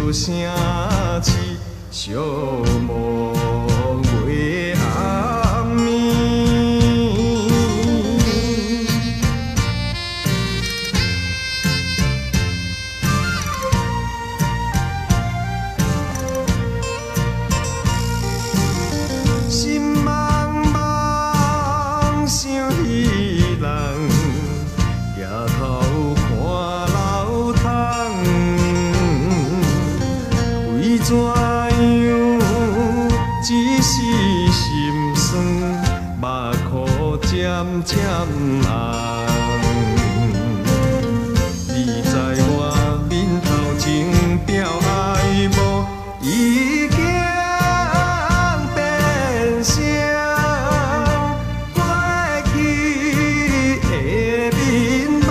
声痴，寂寞月暗暝。心茫茫想伊人，抬头看老窗，为怎样一时心酸，目眶渐渐红。你知我面头前表爱无，已经变成过去的面目。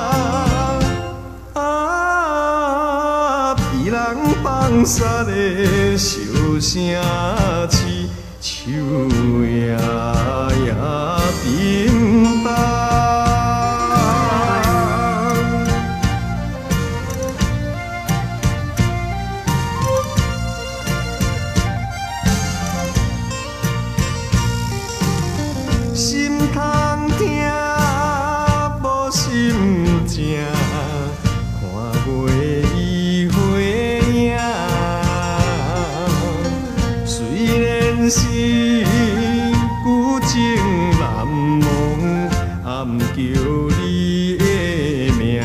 啊，被人放杀的笑声痴，手也冰冻。心通听，无心情，看袂伊花影。虽然是旧情难忘，也毋叫你的名。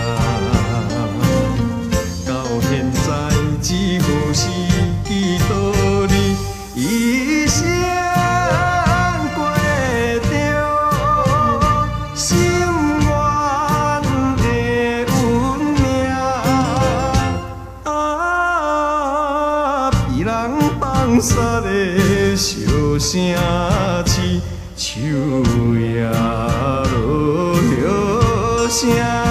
到现在只好是记倒你一生。放杀的笑声痴，手也落了声。